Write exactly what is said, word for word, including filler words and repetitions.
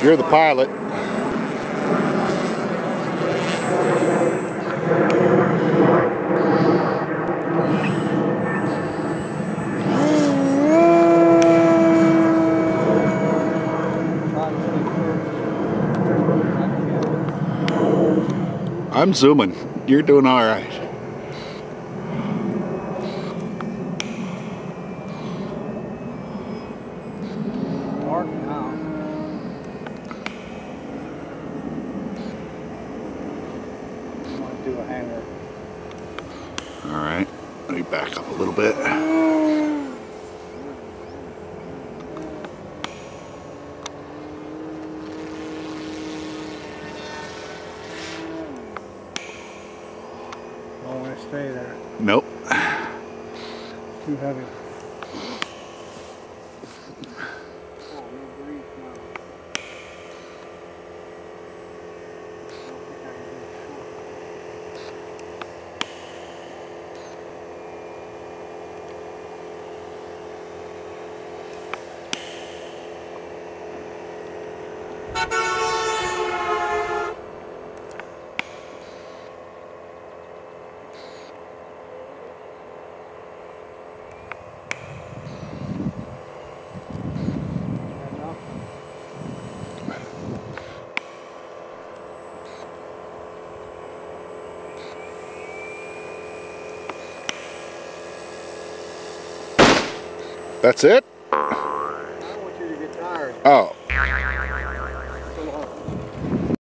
You're the pilot. I'm zooming. You're doing all right. Dark now. I'm gonna do a hanger. All right. Let me back up a little bit. Don't want to stay there. Nope. Too heavy. That's it? I don't want you to get tired. Oh.